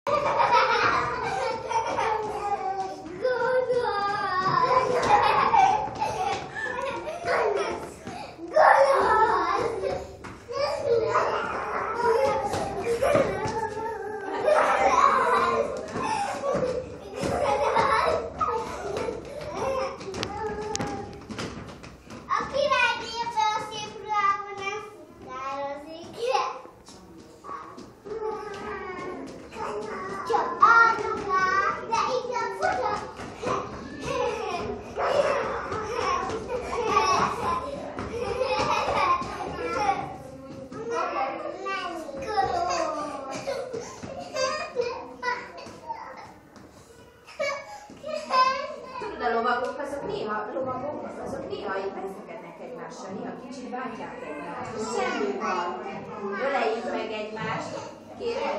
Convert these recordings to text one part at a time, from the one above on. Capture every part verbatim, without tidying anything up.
A lovagok azok néha, lovagok azok néha így veszekednek egymással, néha kicsit bántják egymást. Semmi van. Öleljük meg egymást. Kéred?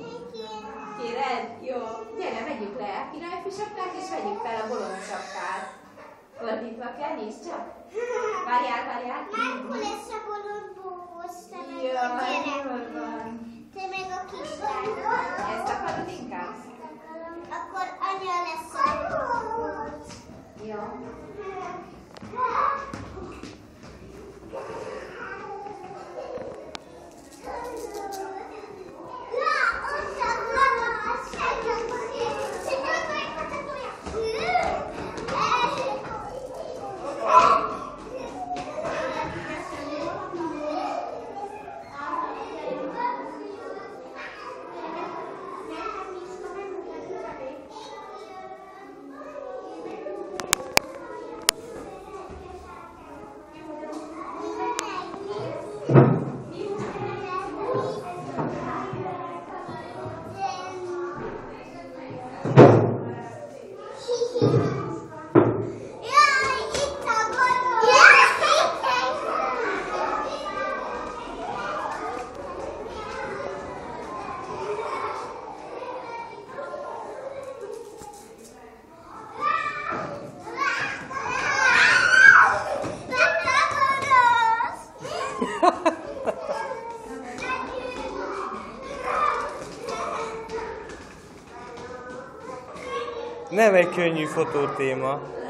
Kéred? Jó. Gyere, vegyük le a királyfi sapkát, és vegyük fel a bolond sapkát. Fordítva kell, nézd csak. Várjál, várjál. Márkul lesz a bolondbós, te meg Jó, a gyerek. jól van. Te meg a kislány. Ezt akarod inkább? Akkor anya lesz a bolondbós. Jó. Nem egy könnyű fotótéma.